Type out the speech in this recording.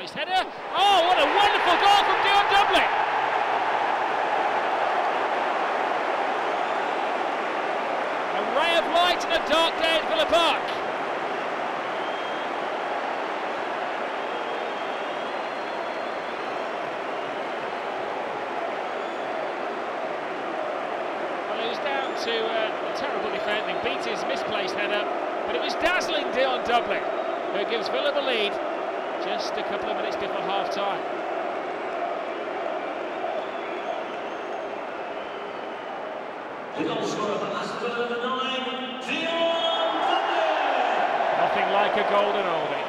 Misplaced header. Oh, what a wonderful goal from Dion Dublin! A ray of light in a dark day at Villa Park. Well, it was down to terrible defending, beat his misplaced header, but it was dazzling Dion Dublin who gives Villa the lead just a couple of minutes before half-time. The goal scorer for Aston, number 9, Dion Dublin. Nothing like a golden oldie.